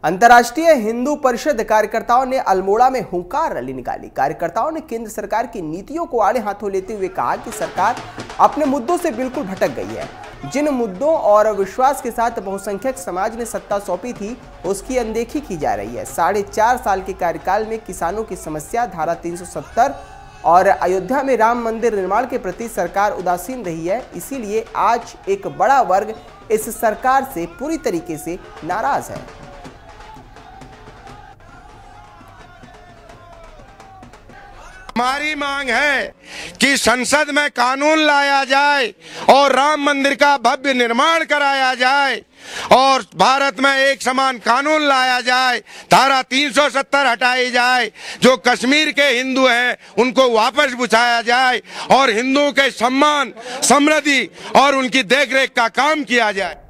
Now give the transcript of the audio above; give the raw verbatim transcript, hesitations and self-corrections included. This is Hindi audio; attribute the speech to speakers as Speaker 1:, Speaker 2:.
Speaker 1: अंतर्राष्ट्रीय हिंदू परिषद कार्यकर्ताओं ने अल्मोड़ा में हुंकार रैली निकाली। कार्यकर्ताओं ने केंद्र सरकार की नीतियों को आड़े हाथों लेते हुए कहा कि सरकार अपने मुद्दों से बिल्कुल भटक गई है। जिन मुद्दों और विश्वास के साथ बहुसंख्यक समाज ने सत्ता सौंपी थी, उसकी अनदेखी की जा रही है। साढ़े चार साल के कार्यकाल में किसानों की समस्या, धारा तीन सौ सत्तर और अयोध्या में राम मंदिर निर्माण के प्रति सरकार उदासीन रही है। इसीलिए आज एक बड़ा वर्ग इस सरकार से पूरी तरीके से नाराज है।
Speaker 2: हमारी मांग है कि संसद में कानून लाया जाए और राम मंदिर का भव्य निर्माण कराया जाए और भारत में एक समान कानून लाया जाए, धारा तीन सौ सत्तर हटाई जाए, जो कश्मीर के हिंदू हैं उनको वापस बुझाया जाए और हिंदुओं के सम्मान, समृद्धि और उनकी देखरेख का काम किया जाए।